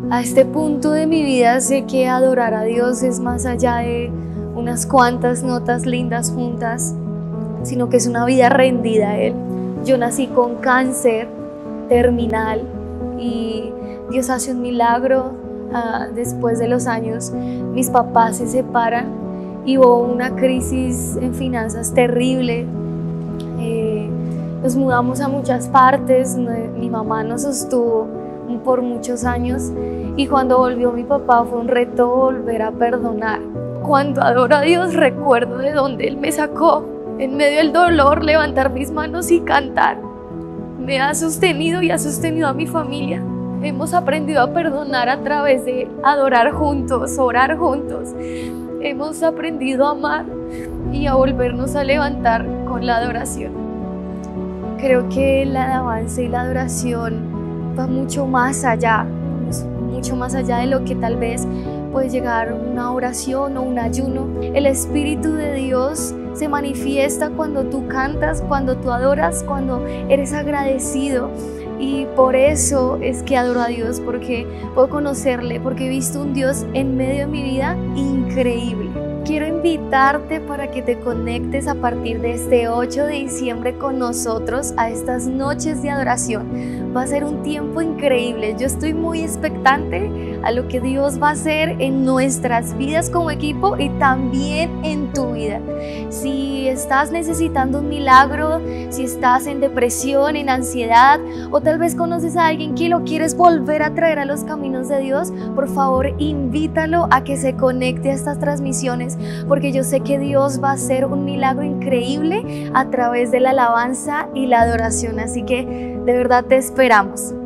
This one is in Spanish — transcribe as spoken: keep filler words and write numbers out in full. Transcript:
A este punto de mi vida sé que adorar a Dios es más allá de unas cuantas notas lindas juntas, sino que es una vida rendida a Él. Yo nací con cáncer terminal y Dios hace un milagro. Uh, después de los años, mis papás se separan y hubo una crisis en finanzas terrible. Eh, nos mudamos a muchas partes, mi mamá nos sostuvo por muchos años y cuando volvió mi papá fue un reto volver a perdonar. Cuando adoro a Dios recuerdo de dónde Él me sacó. En medio del dolor, levantar mis manos y cantar me ha sostenido y ha sostenido a mi familia. Hemos aprendido a perdonar a través de adorar juntos, orar juntos. Hemos aprendido a amar y a volvernos a levantar con la adoración. Creo que la alabanza y la adoración va mucho más allá, mucho más allá de lo que tal vez puede llegar una oración o un ayuno. El Espíritu de Dios se manifiesta cuando tú cantas, cuando tú adoras, cuando eres agradecido. Y por eso es que adoro a Dios, porque puedo conocerle, porque he visto un Dios en medio de mi vida increíble. Quiero invitarte para que te conectes a partir de este ocho de diciembre con nosotros a estas noches de adoración. Va a ser un tiempo increíble. Yo estoy muy expectante a lo que Dios va a hacer en nuestras vidas como equipo y también en tu vida. Si estás necesitando un milagro, si estás en depresión, en ansiedad, o tal vez conoces a alguien que lo quieres volver a traer a los caminos de Dios, por favor invítalo a que se conecte a estas transmisiones, porque yo sé que Dios va a hacer un milagro increíble a través de la alabanza y la adoración. Así que de verdad te esperamos.